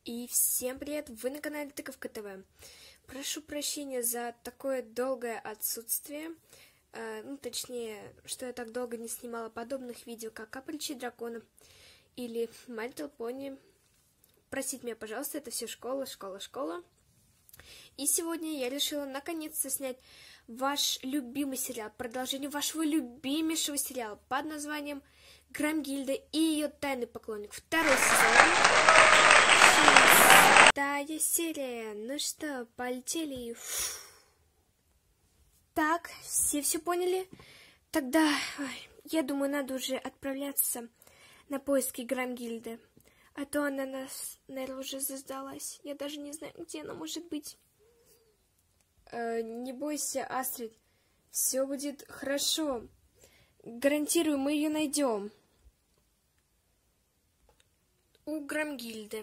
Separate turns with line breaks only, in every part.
И всем привет! Вы на канале Тыковка ТВ. Прошу прощения за такое долгое отсутствие. Точнее, что я так долго не снимала подобных видео, как «Как приручить дракона» или «My Little Pony». Простите меня, пожалуйста, это все школа. И сегодня я решила наконец-то снять ваш любимый сериал, продолжение вашего любимейшего сериала под названием «Громгильда и ее тайный поклонник». Второй сезон. Шестая серия. Ну что, полетели. Так, все поняли? Тогда, я думаю, надо уже отправляться на поиски Громгильды. А то она нас, наверное, уже заждалась. Я даже не знаю, где она может быть. Не бойся, Астрид. Все будет хорошо. Гарантирую, мы ее найдем. У Громгильды.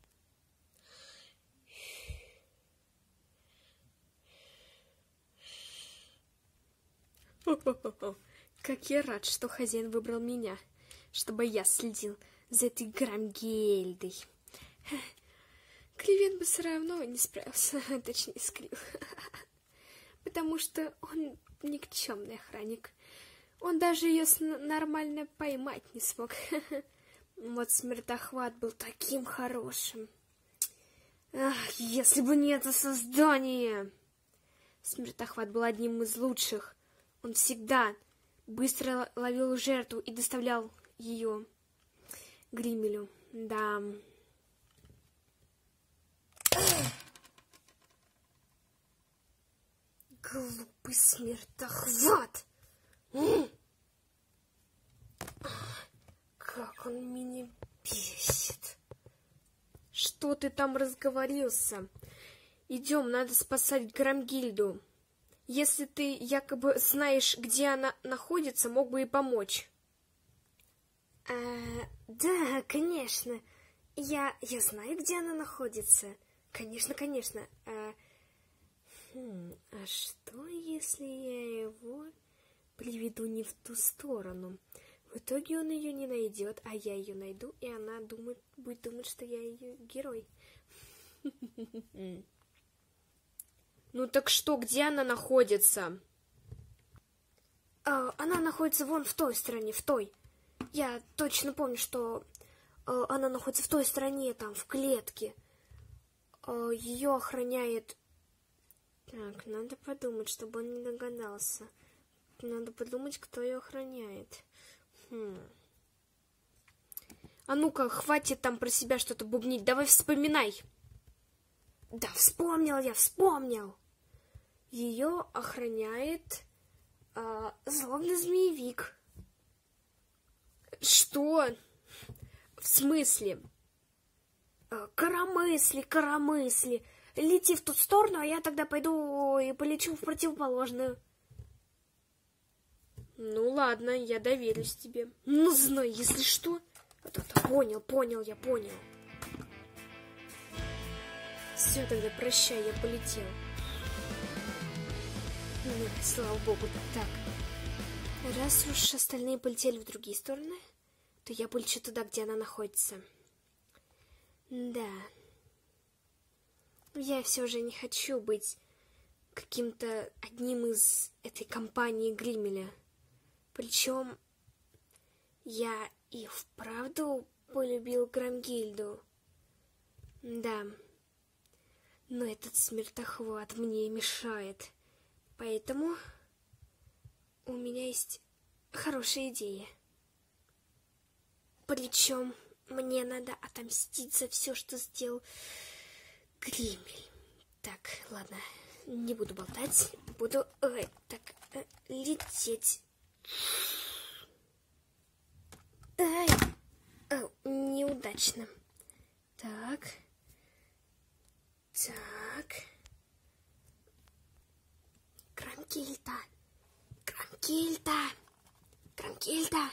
Как я рад, что хозяин выбрал меня, чтобы я следил за этой Громгильдой. Клевет бы все равно не справился, точнее скрил. Потому что он никчемный охранник. Он даже ее нормально поймать не смог. Вот Смертохват был таким хорошим. Ах, если бы не это создание! Смертохват был одним из лучших. Он всегда быстро ловил жертву и доставлял ее Гримелю. Да. Глупый Смертохват! Как он меня бесит! Что ты там разговорился? Идем, надо спасать Громгильду. Если ты якобы знаешь, где она находится, мог бы и помочь. Да, конечно. Я знаю, где она находится. Конечно. А что, если я его приведу не в ту сторону? В итоге он ее не найдет, а я ее найду, и она будет думать, что я ее герой. Ну так что, где она находится? Она находится вон в той стороне, в той. Я точно помню, что она находится в той стороне, там, в клетке. Ее охраняет... Так, надо подумать, чтобы он не догадался. Надо подумать, кто ее охраняет. А ну-ка, хватит там про себя что-то бубнить. Давай вспоминай. Да, вспомнил. Ее охраняет злобный змеевик. Что? В смысле? Коромысли. Лети в ту сторону, а я тогда пойду и полечу в противоположную. Ну ладно, я доверюсь тебе. Ну, знай, если что. Понял. Все, тогда прощай, я полетел. Слава богу, так. Раз уж остальные полетели в другие стороны, то я полечу туда, где она находится. Да. Я все же не хочу быть каким-то одним из этой компании Гримеля. Причем я и вправду полюбил Громгильду. Да. Но этот Смертохват мне мешает. Поэтому у меня есть хорошая идея. Причем мне надо отомстить за все, что сделал Гримель. Так, ладно, не буду болтать. Буду лететь. Ай, неудачно. Так. Громгильда.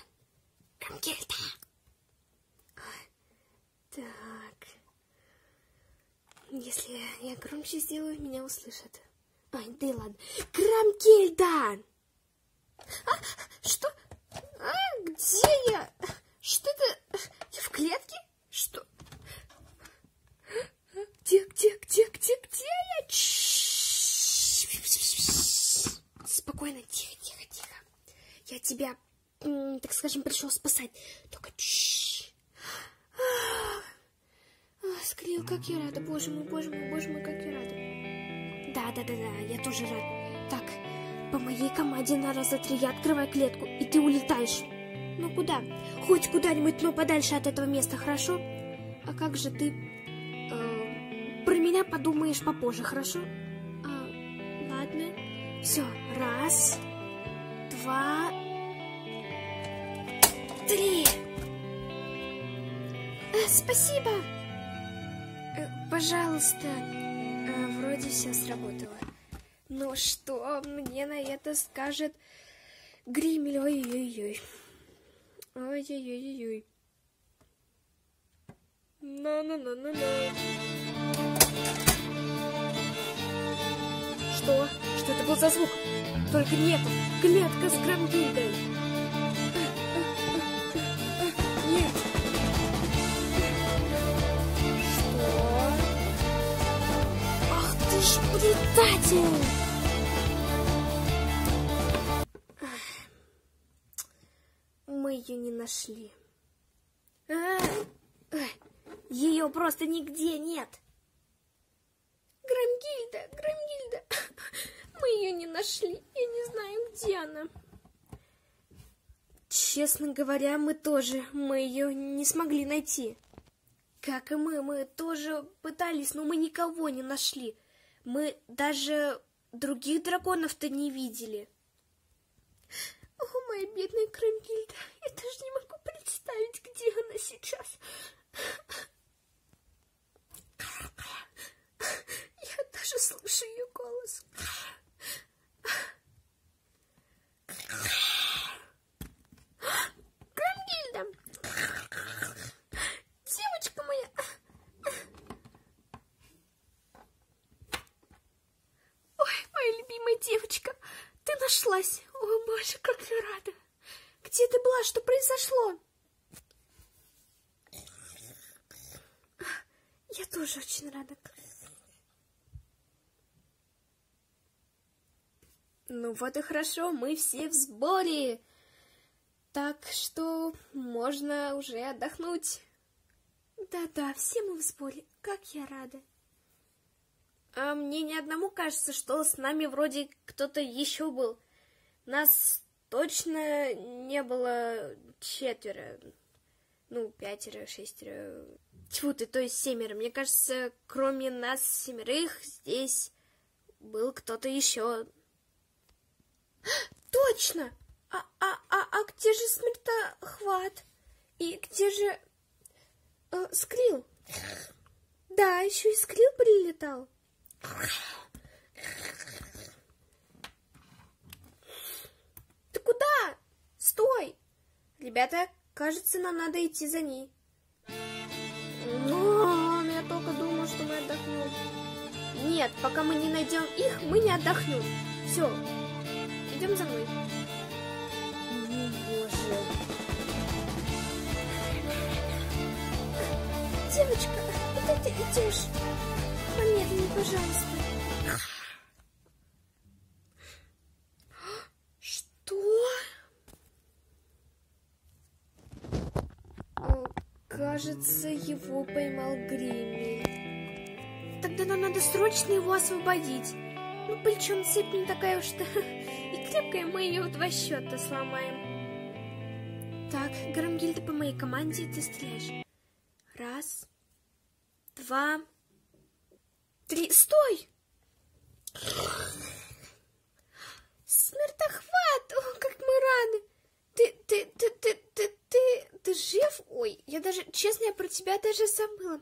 Так. Если я громче сделаю, меня услышат. Ай, да и ладно. Громгильда! Что? Где я? Что это? Я в клетке? Что? Скрилочем пришел спасать. Только Скрил, как я рада. Боже мой, боже мой, боже мой, как я рада. Да, я тоже рада. Так, по моей команде на раз, два, три я открываю клетку, и ты улетаешь. Ну куда? Хоть куда-нибудь, но подальше от этого места, хорошо? А как же ты про меня подумаешь попозже, хорошо? Ладно. Все, раз, два, три. Спасибо. Пожалуйста. Вроде все сработало. Но что мне на это скажет Гримель? Ой-ой-ой. Ой-ой-ой-ой. На-на-на-на-на. Что? Что это был за звук? Только нет, клетка с Громгильдой. Нет. Что? Ах ты ж предатель! Мы ее не нашли. Ее просто нигде нет. Громгильда. Мы ее не нашли. Я не знаю, где она. Честно говоря, мы ее не смогли найти. Как и мы тоже пытались, но мы никого не нашли. Мы даже других драконов-то не видели. О, моя бедная Громгильда, я даже не могу представить, где она сейчас. Я даже слышу ее голос. Громгильда! Девочка моя! Ой, моя любимая девочка! Ты нашлась! О, боже, как я рада! Где ты была? Что произошло? Я тоже очень рада. Ну вот и хорошо, мы все в сборе. Так что можно уже отдохнуть. Да, все мы в сборе. Как я рада. А мне ни одному кажется, что с нами вроде кто-то еще был. Нас точно не было 4. Ну, 5, 6. Тьфу ты, то есть 7. Мне кажется, кроме нас 7 здесь был кто-то еще. Точно! А где же Смертохват? И где же Скрил? Да, еще и Скрил прилетал. Ты куда? Стой! Ребята, кажется, нам надо идти за ней. Но я только думала, что мы отдохнем. Нет, пока мы не найдем их, мы не отдохнем. Все, идем за мной. Боже. Девочка, куда ты идешь? Помедленнее, пожалуйста. Что? Кажется, его поймал Гримель. Тогда нам надо срочно его освободить. Ну, причем цепь не такая уж и крепкая, мы ее в 2 счета сломаем. Так, Громгильда, по моей команде ты стреляешь. 1, 2, 3. Стой! Смертохват! О, как мы рады! Ты жив? Ой, я даже, честно, я про тебя даже забыла.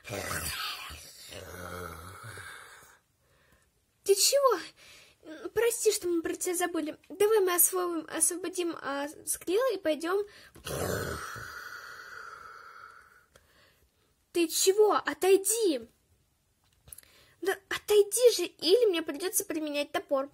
Ты чего? Прости, что мы про тебя забыли. Давай мы освободим Скрила и пойдем. Ты чего? Отойди! Да отойди же, или мне придется применять топор.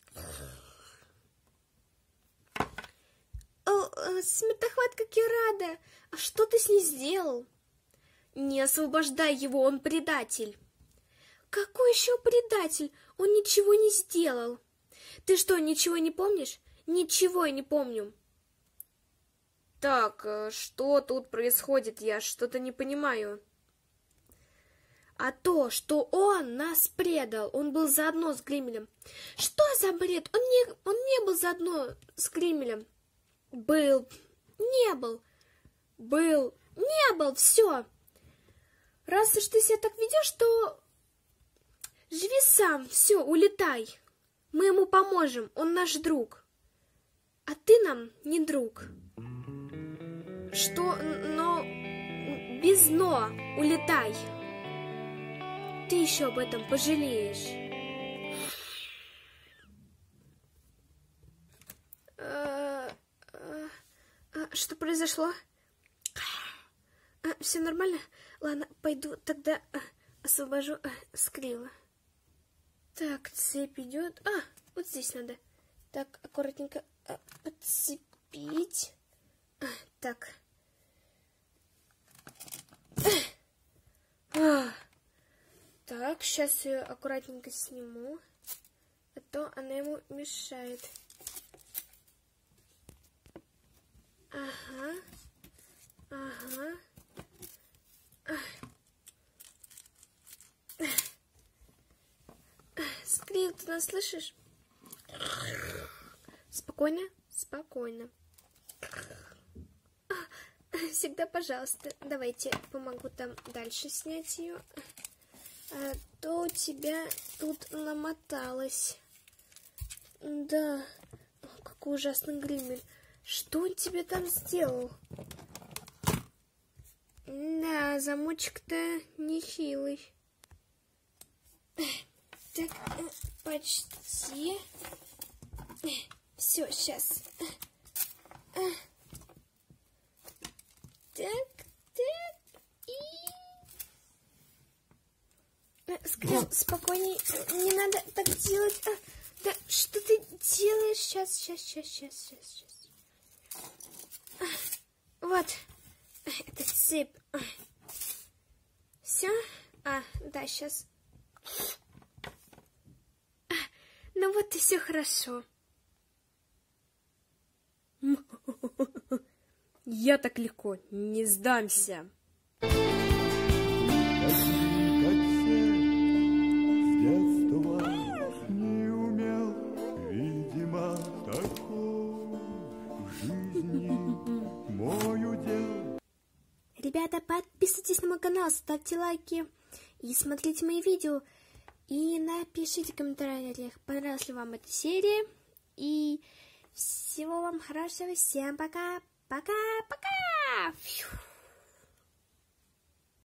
Смертохват, как я рада! А что ты с ней сделал? Не освобождай его, он предатель. Какой еще предатель? Он ничего не сделал. Ты что, ничего не помнишь? Ничего я не помню. Так, что тут происходит? Я что-то не понимаю. А то, что он нас предал, он был заодно с Гримелем. Что за бред? Он не был заодно с Гримелем. Был, не был, был, не был, все. Раз уж ты себя так ведешь, то живи сам, все, улетай. Мы ему поможем, он наш друг. А ты нам не друг. Что, но, без но, улетай. Ты еще об этом пожалеешь. Что произошло? Все нормально? Ладно, пойду тогда освобожу Скрилла. Так, цепь идет. Вот здесь надо. Так, аккуратненько подцепить. Так. Так, сейчас ее аккуратненько сниму, а то она ему мешает. Ага. Ага. Скрилл, ты нас слышишь? Спокойно, спокойно. Всегда, пожалуйста, давайте помогу там дальше снять ее. А то у тебя тут намоталось. Да, какой ужасный Гримель. Что он тебе там сделал? Да, замочек-то нехилый. Так, почти. Все, сейчас. Так, и... Скрилл, спокойней, не надо так делать. Да, что ты делаешь? Сейчас. Вот, это цепь. Все? Да, сейчас. Ну вот и все хорошо. Я так легко не сдамся. Ребята, подписывайтесь на мой канал, ставьте лайки и смотрите мои видео. И напишите в комментариях, понравилась ли вам эта серия. И всего вам хорошего. Всем пока. Пока-пока.